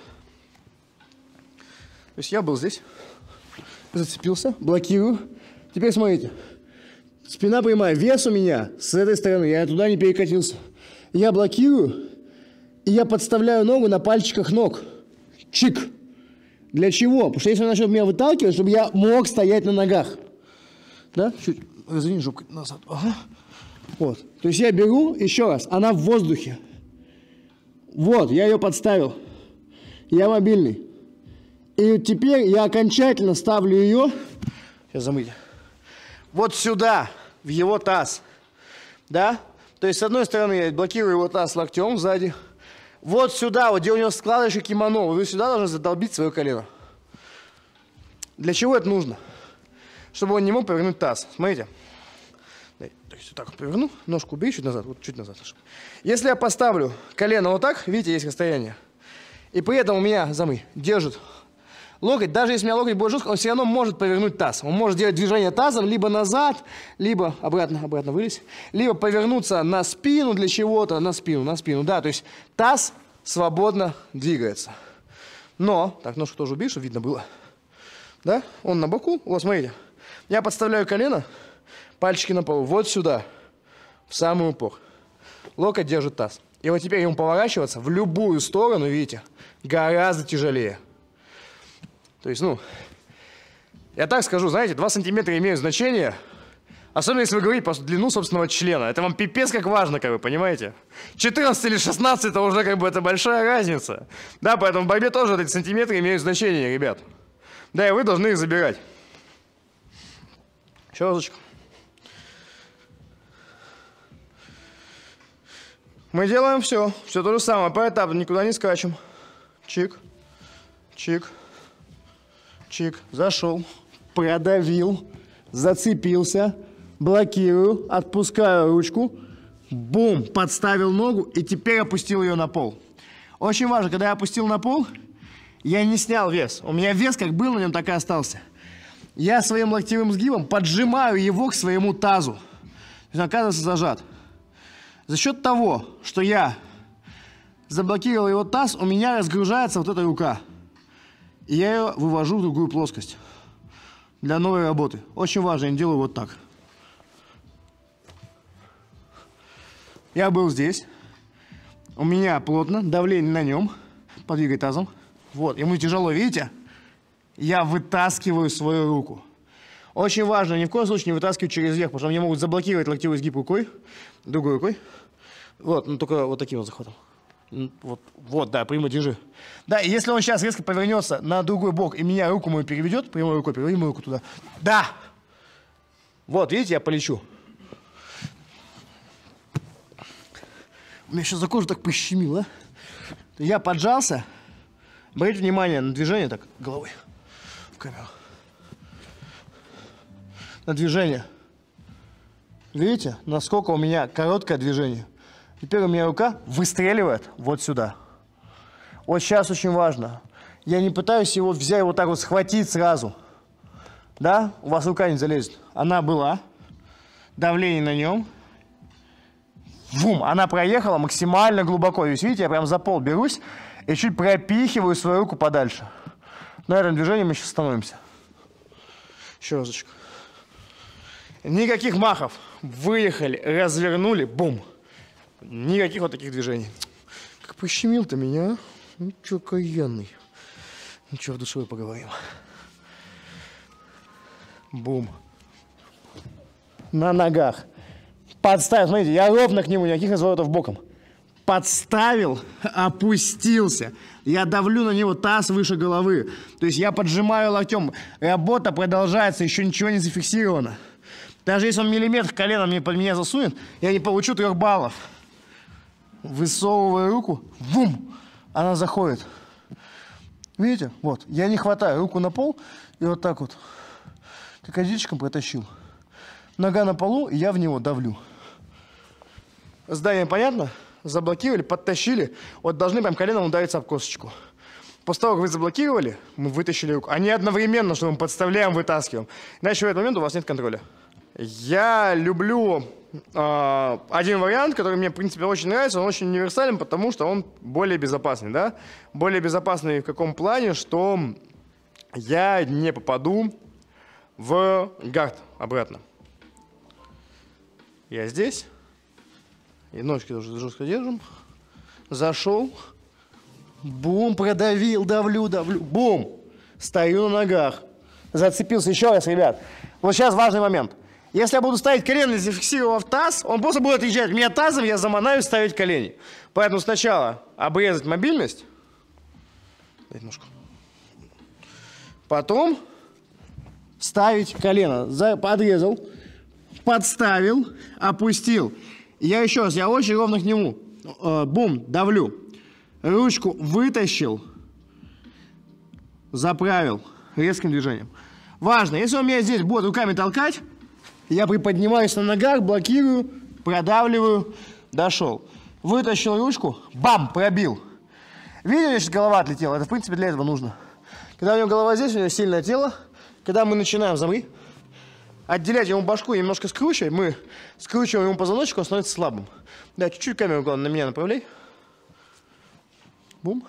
То есть я был здесь, зацепился, блокирую. Теперь смотрите, спина прямая, вес у меня с этой стороны, я туда не перекатился. Я блокирую, и я подставляю ногу на пальчиках ног. Чик. Для чего? Потому что если он начнет меня выталкивать, чтобы я мог стоять на ногах. Да? Чуть разверни жопкой назад. Ага. Вот. То есть я беру, еще раз, она в воздухе. Вот, я ее подставил. Я мобильный. И теперь я окончательно ставлю ее, сейчас замыть, вот сюда, в его таз, да? То есть с одной стороны я блокирую его таз локтем сзади, вот сюда, вот где у него складочка кимоно, вы сюда должны задолбить свое колено. Для чего это нужно? Чтобы он не мог повернуть таз. Смотрите, то есть вот так вот поверну, ножку убери чуть назад, вот чуть назад. Если я поставлю колено вот так, видите, есть расстояние, и при этом у меня, держит локоть, даже если у меня локоть будет жестко, он все равно может повернуть таз. Он может делать движение тазом либо назад, либо обратно вылезть, либо повернуться на спину для чего-то, на спину, да, то есть таз свободно двигается. Но, так, ножку тоже убей, чтобы видно было, да, он на боку, вот, смотрите, я подставляю колено, пальчики на полу, вот сюда, в самый упор, локоть держит таз. И вот теперь ему поворачиваться в любую сторону, видите, гораздо тяжелее. То есть, я так скажу, знаете, 2 сантиметра имеют значение, Особенно, если вы говорите просто длину собственного члена. Это вам пипец как важно, как вы понимаете. 14 или 16 это уже как бы это большая разница. Да, поэтому в борьбе тоже вот эти сантиметры имеют значение, ребят. Да, и вы должны их забирать. Еще разочек. Мы делаем все то же самое, поэтапно, никуда не скачем. Чик, чик, чик, зашел, продавил, зацепился, блокирую, отпускаю ручку, бум, подставил ногу и теперь опустил ее на пол. Очень важно, когда я опустил на пол, я не снял вес. У меня вес как был на нем, так и остался. Я своим локтевым сгибом поджимаю его к своему тазу. То есть он оказывается зажат. За счет того, что я заблокировал его таз, у меня разгружается вот эта рука. И я ее вывожу в другую плоскость. Для новой работы. Очень важно, я не делаю вот так. Я был здесь. У меня плотно, давление на нем. Подвигай тазом. Вот, ему тяжело, видите? Я вытаскиваю свою руку. Очень важно, ни в коем случае не вытаскивать через верх, потому что мне могут заблокировать локтевой сгиб рукой, другой рукой. Вот, ну только вот таким вот захватом. Вот, да, прямо держи. Да, и если он сейчас резко повернется на другой бок и меня руку мою переведет, прямой рукой, переведи мою руку туда. Да! Вот, видите, я полечу. У меня сейчас за кожу так пощемило, а? Я поджался. Обратите внимание на движение так головой в камеру. На движение. Видите, насколько у меня короткое движение. Теперь у меня рука выстреливает вот сюда. Вот сейчас очень важно. Я не пытаюсь его взять, вот так вот схватить сразу. Да? У вас рука не залезет. Она была. Давление на нем. Бум! Она проехала максимально глубоко. Видите, я прям за пол берусь и чуть пропихиваю свою руку подальше. На этом движении мы сейчас становимся. Еще разочек. Никаких махов. Выехали, развернули, бум. Никаких вот таких движений. Как пощемил-то меня, а? Ну, чё, каянный. Ну, чё, в душевой поговорим. Бум. На ногах. Подставил, смотрите, я ровно к нему, никаких разворотов боком. Подставил, опустился. Я давлю на него таз выше головы. То есть я поджимаю локтем. Работа продолжается, еще ничего не зафиксировано. Даже если он миллиметр коленом под меня засунет, я не получу 3 баллов. Высовываю руку, бум, она заходит. Видите? Вот, я не хватаю руку на пол и вот так вот крокодильчиком протащил. Нога на полу, и я в него давлю. Здание понятно? Заблокировали, подтащили. Вот должны прям коленом удариться об косточку. После того, как вы заблокировали, мы вытащили руку. А не одновременно, что мы подставляем, вытаскиваем. Иначе в этот момент у вас нет контроля. Я люблю один вариант, который мне, в принципе, очень нравится. Он очень универсален, потому что он более безопасный. Да? Более безопасный в каком плане, что я не попаду в гард обратно. Я здесь. И ножки тоже жестко держим. Зашел. Бум, продавил, давлю. Бум. Стою на ногах. Зацепился. Еще раз, ребят. Вот сейчас важный момент. Если я буду ставить колено, зафиксировав таз, он просто будет отъезжать меня тазом, я заманаюсь ставить колени. Поэтому сначала обрезать мобильность. Дайте ножку. Потом ставить колено. Подрезал, подставил, опустил. Я еще раз, я очень ровно к нему. Бум, давлю. Ручку вытащил, заправил резким движением. Важно, если он меня здесь будет руками толкать, я приподнимаюсь на ногах, блокирую, продавливаю, дошел. Вытащил ручку, бам, пробил. Видели, что голова отлетела? Это, в принципе, для этого нужно. Когда у него голова здесь, у него сильное тело. Когда мы начинаем, замри, отделять ему башку и немножко скручивать, мы скручиваем ему позвоночник, он становится слабым. Да, чуть-чуть камеру, главное, на меня направляй. Бум.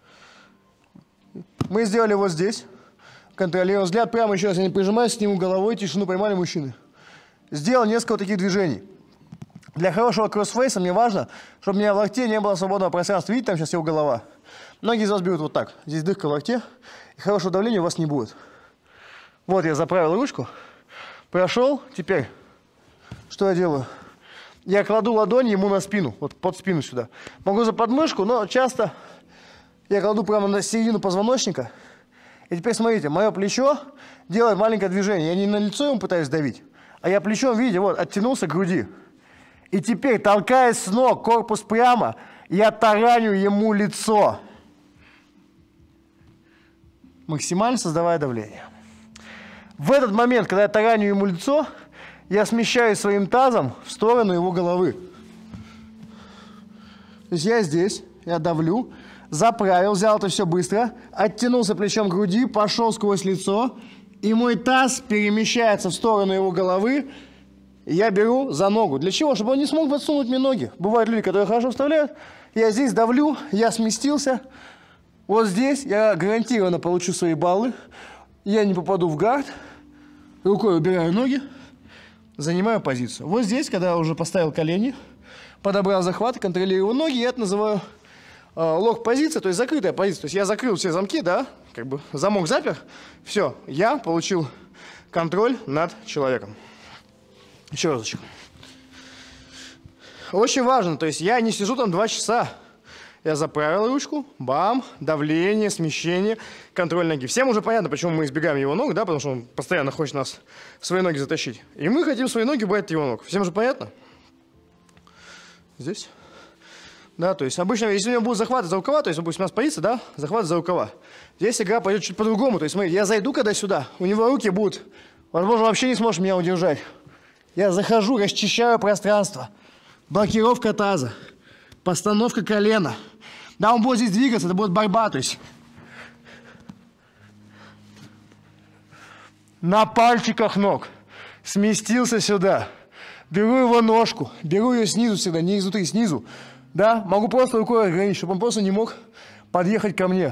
Мы сделали вот здесь. Контролируем взгляд прямо, еще раз, я не прижимаюсь к нему головой, тишину поймали мужчины. Сделал несколько вот таких движений. Для хорошего кроссфейса мне важно, чтобы у меня в локте не было свободного пространства. Видите, там сейчас его голова. Многие из вас берут вот так. Здесь дырка в локте, и хорошего давления у вас не будет. Вот я заправил ручку, прошел, теперь Что я делаю? Я кладу ладонь ему на спину, вот под спину сюда. Могу за подмышку, но часто я кладу прямо на середину позвоночника. И теперь смотрите, мое плечо делает маленькое движение. Я не на лицо ему пытаюсь давить, а я плечом, видите, вот, оттянулся к груди. И теперь, толкаясь с ног, корпус прямо, я тараню ему лицо. Максимально создавая давление. В этот момент, когда я тараню ему лицо, я смещаюсь своим тазом в сторону его головы. То есть я здесь, я давлю, заправил, взял это все быстро, оттянулся плечом к груди, пошел сквозь лицо, и мой таз перемещается в сторону его головы, и я беру за ногу. Для чего? Чтобы он не смог подсунуть мне ноги. Бывают люди, которые хорошо вставляют. Я здесь давлю, я сместился. Вот здесь я гарантированно получу свои баллы. Я не попаду в гард. Рукой убираю ноги. Занимаю позицию. Вот здесь, когда я уже поставил колени, подобрал захват, контролирую ноги, я это называю лок-позиция, то есть закрытая позиция. То есть я закрыл все замки, да, как бы замок запер. Все, я получил контроль над человеком. Еще разочек. Очень важно, то есть я не сижу там 2 часа. Я заправил ручку, бам, давление, смещение, контроль ноги. Всем уже понятно, почему мы избегаем его ног, да, потому что он постоянно хочет нас в свои ноги затащить. И мы хотим свои ноги убрать от его ног. Всем же понятно? Здесь. Да, то есть обычно, если у него будут захваты за рукава, то есть, допустим, у нас позиция, да, захват за рукава. Здесь игра пойдет чуть по-другому. То есть, смотри, я зайду когда сюда, у него руки будут, возможно, вообще не сможешь меня удержать. Я захожу, расчищаю пространство. Блокировка таза. Постановка колена. Да, он будет здесь двигаться, это будет борьба, то есть. На пальчиках ног. Сместился сюда. Беру его ножку. Беру ее снизу всегда, не изнутри, снизу. Да, могу просто рукой ограничить, чтобы он просто не мог подъехать ко мне.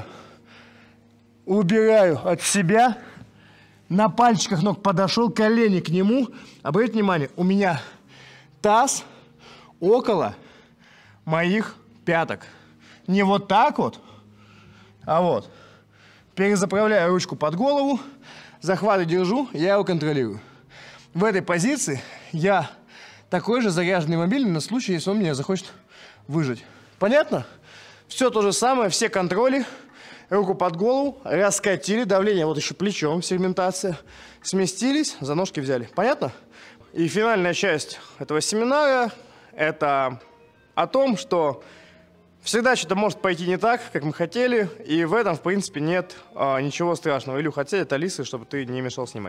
Убираю от себя. На пальчиках ног подошел, колени к нему. Обратите внимание, у меня таз около моих пяток. Не вот так вот, а вот. Перезаправляю ручку под голову, захваты держу, я его контролирую. В этой позиции я такой же заряженный мобильный на случай, если он меня захочет выжать. Понятно? Все то же самое, все контроли. Руку под голову, раскатили, давление, вот еще плечом, сегментация. Сместились, за ножки взяли. Понятно? И финальная часть этого семинара – это о том, что всегда что-то может пойти не так, как мы хотели, и в этом, в принципе, нет ничего страшного. Илюх, хотели это лисы, чтобы ты не мешал снимать.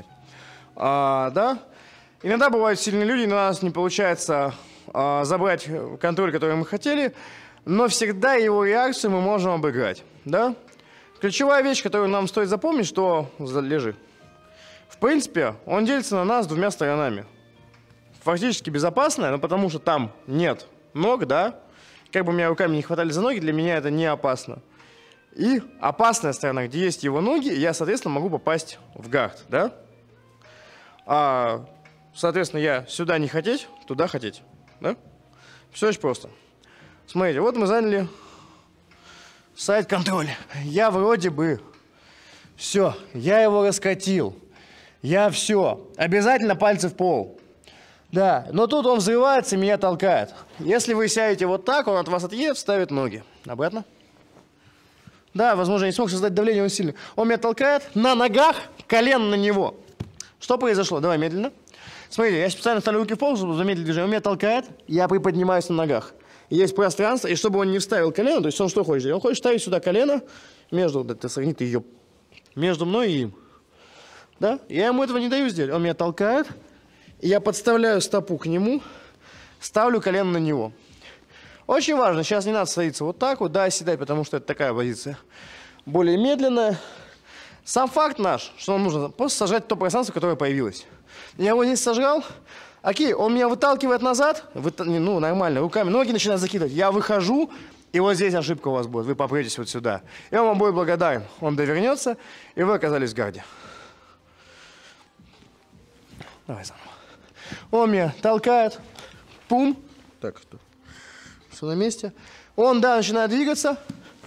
Да? Иногда бывают сильные люди, но у нас не получается забрать контроль, который мы хотели, но всегда его реакцию мы можем обыграть. Да? Ключевая вещь, которую нам стоит запомнить, что... Лежи. В принципе, он делится на нас 2 сторонами. Фактически безопасная, но потому что там нет ног, да? Как бы меня руками не хватали за ноги, для меня это не опасно. И опасная сторона, где есть его ноги, я, соответственно, могу попасть в гард, да? Соответственно, я сюда не хотеть, туда хотеть, да? Все очень просто. Смотрите, вот мы заняли... Сайт-контроль. Я вроде бы все, я его раскатил. Я все. Обязательно пальцы в пол. Да, но тут он взрывается и меня толкает. Если вы сядете вот так, он от вас отъедет, ставит ноги. Обратно. Да, возможно, я не смог создать давление, он сильный. Он меня толкает на ногах, колено на него. Что произошло? Давай медленно. Смотрите, я специально ставлю руки в пол, чтобы замедлить движение. Он меня толкает, я приподнимаюсь на ногах. Есть пространство, и чтобы он не вставил колено, то есть он что хочет? Он хочет ставить сюда колено между, да ты согни, ты ее, между мной и им. Да? Я ему этого не даю сделать. Он меня толкает, и я подставляю стопу к нему, ставлю колено на него. Очень важно, сейчас не надо садиться вот так вот, да, оседать, потому что это такая позиция. Более медленная. Сам факт наш, что нам нужно просто сажать то пространство, которое появилось. Я его здесь сожрал. Окей, он меня выталкивает назад, ну, нормально, руками, ноги начинают закидывать. Я выхожу, и вот здесь ошибка у вас будет. Вы попретесь вот сюда. И он вам будет благодарен. Он довернется, и вы оказались в гарде. Давай заново. Он меня толкает. Пум. Так, что? Все на месте. Он, да, начинает двигаться.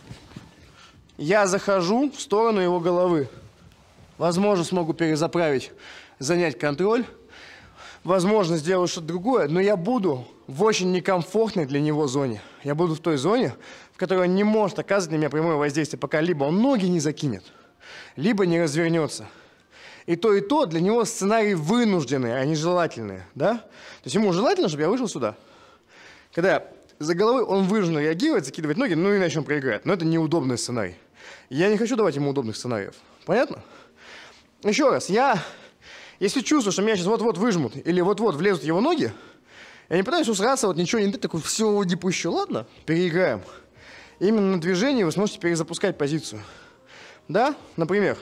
Я захожу в сторону его головы. Возможно, смогу перезаправить, занять контроль. возможно, сделаю что-то другое, но я буду в очень некомфортной для него зоне. Я буду в той зоне, в которой он не может оказывать на меня прямое воздействие, пока либо он ноги не закинет, либо не развернется. И то для него сценарии вынужденные, а не желательные, да? То есть ему желательно, чтобы я вышел сюда. Когда за головой он вынужден реагировать, закидывать ноги, ну иначе он проиграет. Но это неудобный сценарий. Я не хочу давать ему удобных сценариев. Понятно? Еще раз, если чувствую, что меня сейчас вот-вот выжмут или вот-вот влезут его ноги, я не пытаюсь усраться, вот ничего не дать, такой, все, не пущу, ладно, переиграем. Именно на движении вы сможете перезапускать позицию. Да? Например,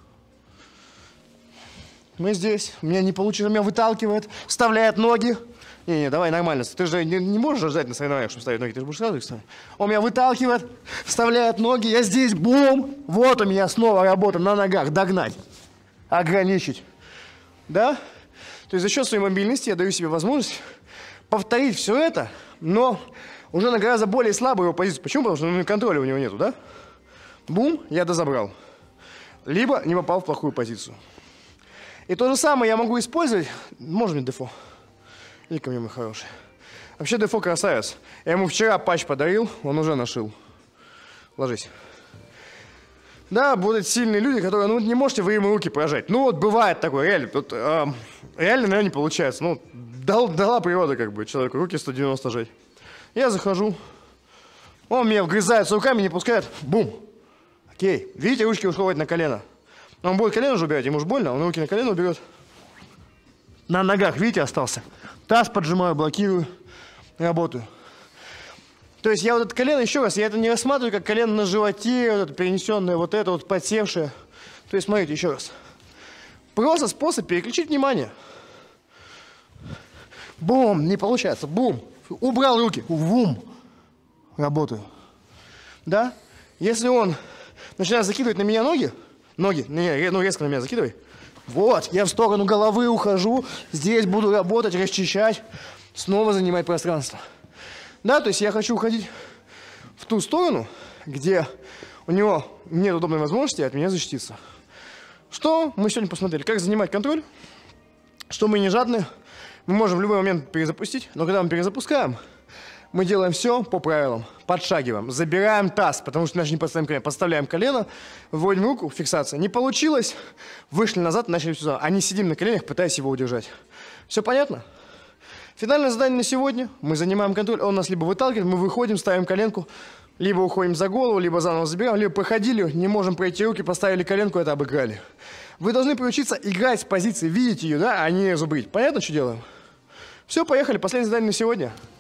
мы здесь, у меня не получилось, меня выталкивает, вставляет ноги. Не, давай нормально, ты же не можешь ждать на соревнованиях, чтобы ставить ноги, ты же будешь сразу их ставить. Он меня выталкивает, вставляет ноги, я здесь, бум, вот у меня снова работа на ногах, догнать, ограничить. Да? То есть за счет своей мобильности я даю себе возможность повторить все это, но уже на гораздо более слабую его позицию. Почему? Потому что контроля у него нету, да? Бум, я дозабрал. Либо не попал в плохую позицию. И то же самое я могу использовать. Можно мне дефо? Иди ко мне, мой хороший. Вообще дефо красавец. Я ему вчера патч подарил, он уже нашил. Ложись. Да, будут сильные люди, которые, ну, не можете вы ему руки прожать. Ну, вот бывает такое, реально. Вот, реально, наверное, не получается. Ну, дала природа, как бы, человеку руки 190 жать. Я захожу. Он меня вгрызается руками, не пускает. Бум. Окей. Видите, ручки уходят на колено. Он будет колено уже убирать, ему же больно, он руки на колено уберет. На ногах, видите, остался. Таз поджимаю, блокирую, работаю. То есть я вот это колено, еще раз, я это не рассматриваю как колено на животе, вот это перенесенное, вот это вот подсевшее. То есть смотрите, еще раз. Просто способ переключить внимание. Бум, не получается, бум. Убрал руки, вум. Работаю. Да? Если он начинает закидывать на меня ноги, ну резко на меня закидывай. Вот, я в сторону головы ухожу, здесь буду работать, расчищать, снова занимать пространство. Да, то есть я хочу уходить в ту сторону, где у него нет удобной возможности от меня защититься. Что мы сегодня посмотрели? Как занимать контроль, что мы не жадны, мы можем в любой момент перезапустить, но когда мы перезапускаем, мы делаем все по правилам, подшагиваем, забираем таз, потому что иначе не подставим колено, подставляем колено, вводим руку, фиксация. Не получилось, вышли назад, начали все заново. А не сидим на коленях, пытаясь его удержать. Все понятно? Финальное задание на сегодня. Мы занимаем контроль, он нас либо выталкивает, мы выходим, ставим коленку, либо уходим за голову, либо заново забираем, либо проходили, не можем пройти руки, поставили коленку, это обыграли. Вы должны приучиться играть с позиции, видеть ее, да, а не зубрить. Понятно, что делаем? Все, поехали, последнее задание на сегодня.